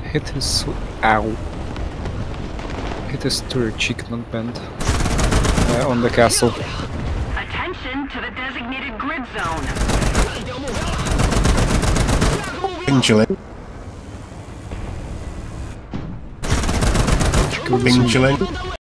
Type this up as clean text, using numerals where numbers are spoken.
Hit his... Ow. Hit his turret cheek, not bend. On the castle. Attention to the designated grid zone. Pinchling. Pinchling.